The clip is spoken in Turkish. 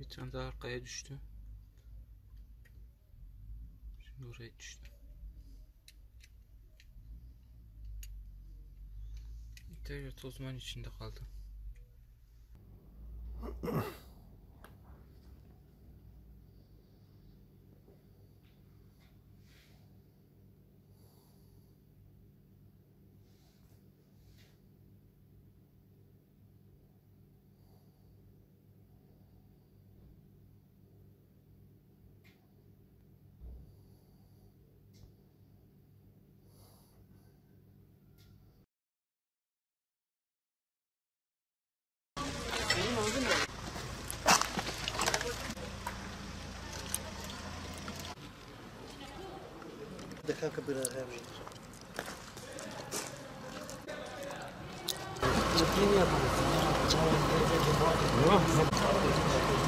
Bir tane daha arkaya düştü. Şimdi oraya düştü. İnterior tozman içinde kaldı. دكاكة بلا هامش. الدنيا